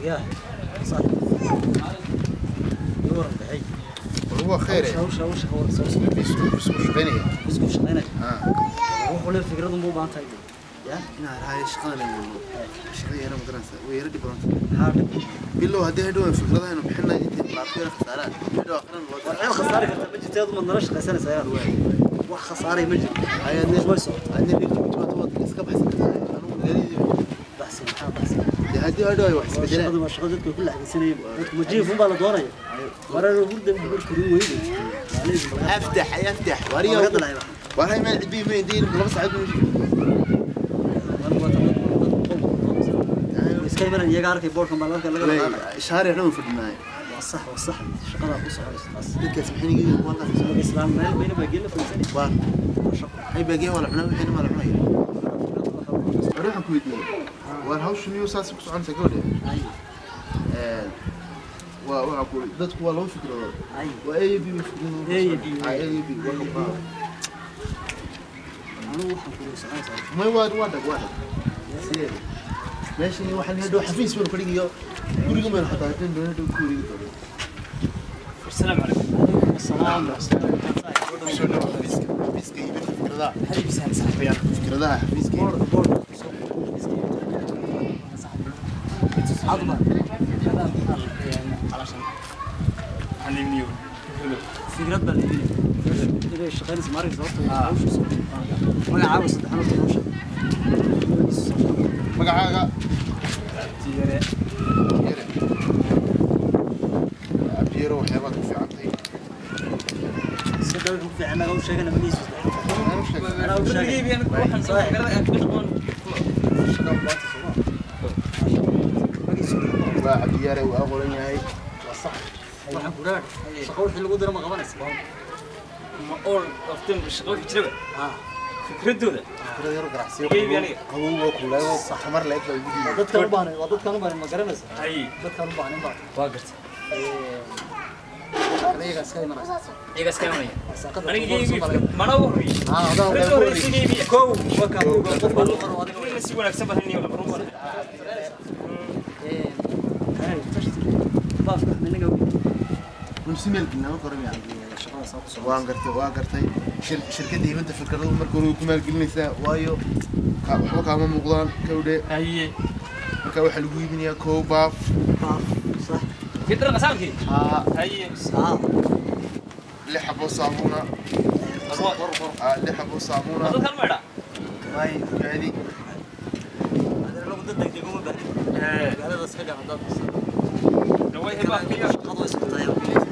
يا صح دور بحي هو خير وش هو بس غنية بس غنية روح ولا فكرة مو بانتاي يا هاي شغالة أنا مدرسة ويردي برانت بالله هدي هدوء فكرة إنه بحنا نعطينا خسارات هدوء آخرنا الحين خسارة كنت بجي تاخذ من درش خسارة سيارة واحد خسارة مجد هاي الناس ما يصير عندنا اللي تبغى تسكب حسب بحسن بحسن هدي هدوء واحد بدل ما شغلتك كل حد سنة مجيء فم بالله دوري ورا الورد بيقول كريم ويجي يفتح وريا وهاي ما العبي ما يدين بس عاد كلمة يجارك يبوركم بالله لا شهر يحلم في النهاية صح شغلة بس ديك سمحني جي والله اسمه الإسلام ما بين باقي له في السنة واه هاي باقي ولا حنا الحين ما لحنا روح كويتني والهوش نيو ساسك عن سكولي وأقول ذاتك والله فكرة وأي بي فكرة أي بي ما واحد سير ماشي واحد هدو حفيز من كوريجيا كوريجيا من حتى هتين هدو كوريجيا السلام عليكم السلام حفيز كي فكرة ذا حبيبي سهل صاحبي فكرة ذا حفيز كي عظمة علشان علمني فكرة بالي إذا الشغال سمارك زوجته ما عاوز تحنط نوشة ما قاعد أبيرو حيوانات في عقلي صدق في عمل أول شيء أنا منيس أنا أول شيء أجيب يعني روح نسوي كذا أكبر وأبيرو وأقولني هاي صح waxaan ku raad shaqo wixii lagu diro ma qabanaysa ما أول أفتن بالشغل كتير فكرتوده فكرة يرو قرحسي يعني قوة وكلها صح مر لقيت dad kan u baahnay waa dad kan u baahnay ma garanaysa أي dad kan u baahnay baa واقرت ayaga iska imanaysa إيه قاس كمان saaqada أنا جيجي ما نوري هذا كو وكان qof baa loo qoro adiga بس يقول أكسب هني ولا بروح هاي تشتري baafka minaga ونسميل كنا قربي على shaqada soo kusoo وانقرتي شركتي انت فكروا مركو كمال قلنيسا وايو waxba kaama muuqdaan kawdhe أي marka waxa lagu iibinayaa koob baaf baaf صح كتر غسالك أي صح li xabo saabuna li xabo saabuna هذا كان مرة way gaadi هذا لو ضدك تقوم به هذا بس كذا عندك لو هي بقى فيها قضوا اسمه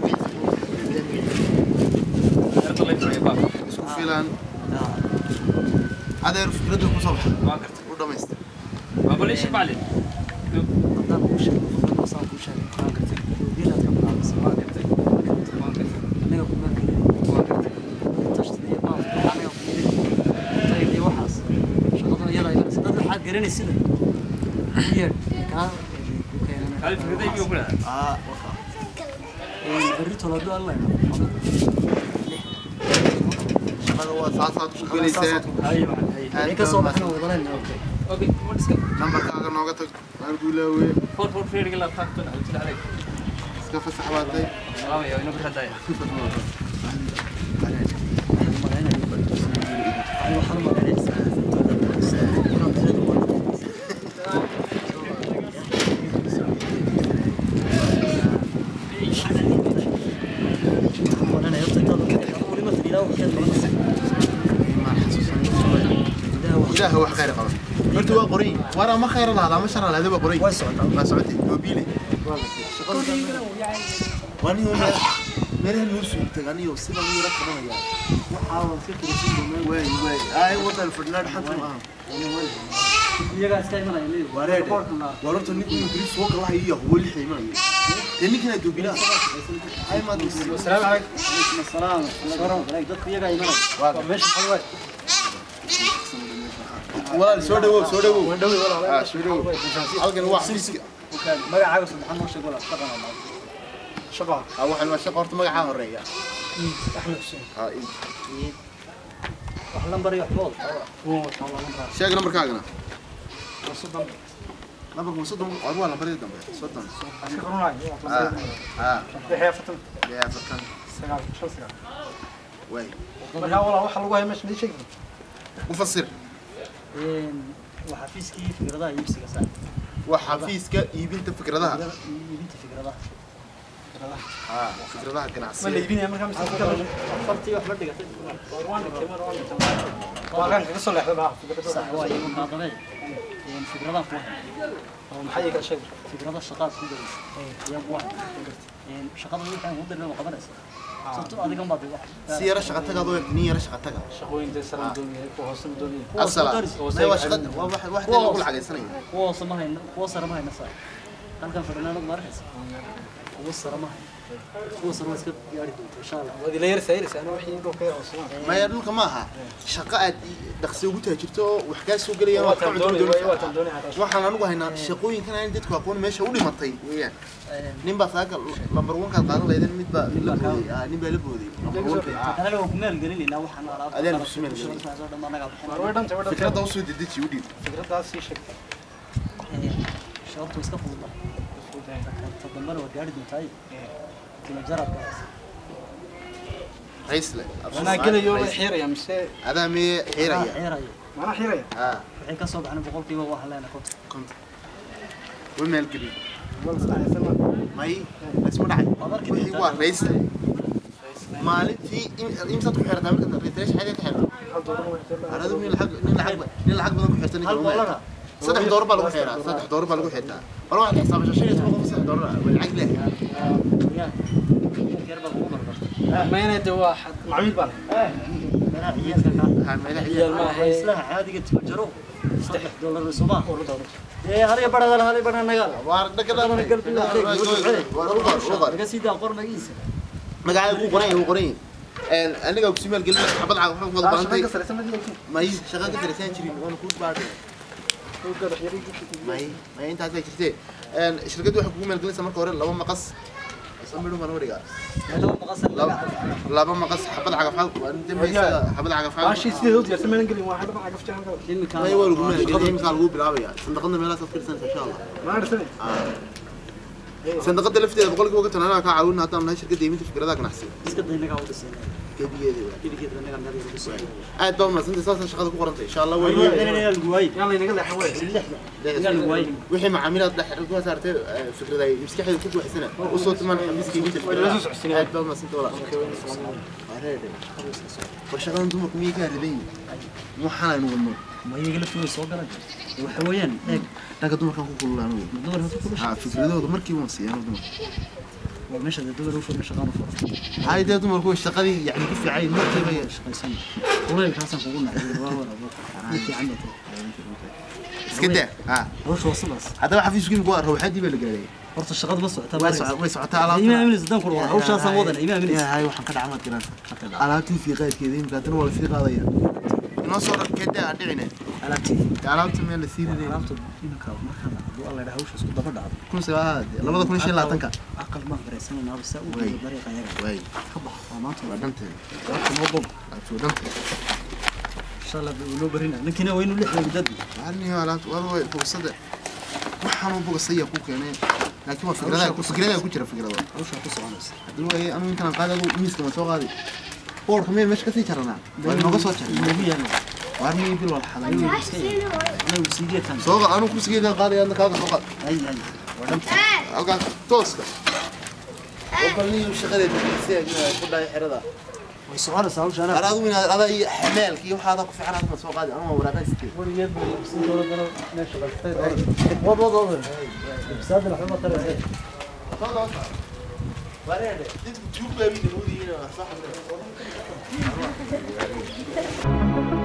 طلع في بقى isku filan adeer fikradu ku soo baxay واقرت u dhameystay ما بقول إيش بعلن هذا وش هذا صار وش هذا دينا كم عام واقرت أنا أقول لك تشتري باف أنا طيب دي وحص شغلنا يلا يلا صدق الحاج قريني السنة هي كان هذه فكرة يبي يقولها بريت ولا دو الله shaqada waa saasaad ku galaysaa أيوة هي كسر إحنا وضلنا أوكي ما تسكت nambarkaaga nooga tag aan guulaawe فور فير قال لك تاكل قلت له عليك iska fasax baatay سلام يا وينو بهدايا إله هو خير قبل أنت وقري ورا ما خير هذا ما شر هذا وقري ما سعودي وبيلي واني هو مرة نوسو تغني وسيبه يروح كمان وحاول فكرة سيبه وين أي وطن فرناند حتى ورت نيجي نجلس فوق الله هي هو اللي حيمان تاني كنا دوبيلا أي ما دوبيلا السلام عليكم. السلام عليكم. دك يا جاي منا. ماشي حلوة. ولا سودو سودو halkan waa xafiiska magacaaga subxaan noo sheeg wala shaqana ma shaqa waxa la shaqo horta magaca horeeya axmed xuseen ii wax lambar iyo xbood oo sheeg nambarkaagana لما صدهم أروى لما بريد دم صدهم بحياة فتن يا فتن سجال شو سجال وين marka wala waxa lagu hayo meesha ma sheegin مفسر وحفيزكي فكرتها يمسك ساعة وحفيزك يبنت فكرتها يبنت فكرتها فكرتها كان ma عسل leebinaya marka ma sheegin فرتي وحبة دقيقة waan kaga soo leexday baa fikradda صح هو يوم قاطبي فكرتها فوق maxay ka sheegay فكرتها الشقات كل يوم واحد شقات اللي كان مدير لهم قبل صرت هذه كم بعد واحد سيارة شغلتك هذا نية شغلتك shaqooyinta saran dooniyay ku hoosan dooniyay السلام أيوة شغل واحد يقول حاجة سنة هو صار ما هي هو صار ما هي نصار هل كان فرنا ما رخص هو صار ما هي هو صار مسكت ياري إن شاء الله wadi la yar sayris ana wixii inuu ka hoosan ما يرلك معها شقة دخسي وجودها جبته وحكاية سوق لي waa tan dooniyay waxaan anigu haynaa shaqooyinkan aan dadku aqoon meesha u dhimatay weeyaan nin baa saaga number 1 ka qaadan leeyahay mid baa la booday nin baa la booday number 1 أنا لو كمل قليل إنه وحنا على أدين بسمين way dhantay fikrada usoo dedeji u dhiib fikraddaas sii sheegtay شرط ويسكف والله تضمن وقاعد دمتاي كنا جرب بس rays le ana gelayo la xiiraya mise هذا مي حيرية حيرة mana xiiraya waxay ka soo baxnay boqolkiiba wax leena konton كنت ومال قريب wal saacaysan may اسمه دحي wixii waa rays le maalintii imsa ku xirtaa marka reetresh xaday ka xirtaa hal doolar way xiiraya aradu nin lacag badan ku xirtan hal dollar saddex doolar baa lagu xiraa saddex doolar baa lagu xirtaa wala waxa xisaabasho shan iyo toban saddex doolar wal lacag leh ma inay waa macmiil baan عيال ما هي إسلام عادي قلت بجرو $3 الصباح إيه هذي بدر هذي بدر نقال waarda ka أنا قلت بالله عليك وضع لقى سيدا قرن قيس magaca uu qoray aniga ku simaal gelin xabad cag waxaan wada baantay shaqada sareysan ma jirto may shaqada sareysan jirin waan ku baadhay oo gad xiriir may inta ay jirtay shirkadu waxa kugu meel gelinaysa marka hore laba maqas samiro ma wariga هذا مقصر laba maqas xabad cag afal waan dambaysa xabad cag afal baashi sideed u diyaarsan meel gelin waa xabad cagaf jaan kale may waa lagu meel gelin imka lagu bilaabaya sandaqada meelaha soo fiirsan insha Allah ma arsan sandaqada lafteeda boqolkiiba ka tanana ka caawin haddaan nahay shirkada iibinta fikradaha ganacsi بس كده إنك عاود السنة gebigeeda كده كده إنك عم نبي نقص aad baa maasanta saasa shaqada ku qorantay insha Allah way أنا الجواي yalla inaga leexan way wixii macaamilaad dhex ku saartay fikrada ay maskaxda ku buuxsana u soo timaan xabiiska iibinta fikrada aad baa maasanta wala وشغلان دمك ميجا ربي مو حالين ونو ما يقلب في الصوت ده وحويان هيك لكن دمك كان كل لانو الدور هذا كله فكرته مركي ونسي انا دمك ومش هذا الدور هو في شغال فوق هاي ده دمك هو الشقدي يعني كيف عين مركي بيا شغال سنة والله كان سنة قلنا في عنده اسكده وش وصل بس هذا واحد في سكين جوار هو حد يبلغ عليه horta shaqada ma socotaa ويسعى على imaam minis dan kor waa hawshaas aan wadan imaam minis هاي waxaan ka dhacmad kiran alaabtii fi qaydkeeda imka tan wala fi qaadaya inoo soo rakada dhicina alaabtii meel la siiriyay alaabta imka markaan haduu alla dhahay hawshaas ku daba dhacdo kun sabaad 2025 aqal ma fareysanayna bas uu dhigay dariiqa yaga way ka bax waa maanta waa dhantay waa ma bob aad dhantay insha Allah loo barina ninkina waynu lixda dad ani alaabta waa fursada waxaan u bogsaya ku keenay laakiin waa fikrada ku jira fikrada hawsha ku soconaysa hadii way anu intaan qaadado miiska ma soo qaadi boor kamee meesha ka sii jarana waa nooga soo jaray ugu yaalo waarni bil wal xalay anigu sideetan soo anu ku sigeedan qaadaya adna kaaga soo qaad ay ay halka tooska وبلني شغلة بالسياق ku dhaay xirada way soconaysaa hawsha ana araadu in ada iyo xamaalkii waxa aad ku fiican aad soo qaadi ama waraaqaystay warigeed buu sin doono dano meesha bastay wad bisad la xuma tare wareede dib tuub baa mid moodiina sax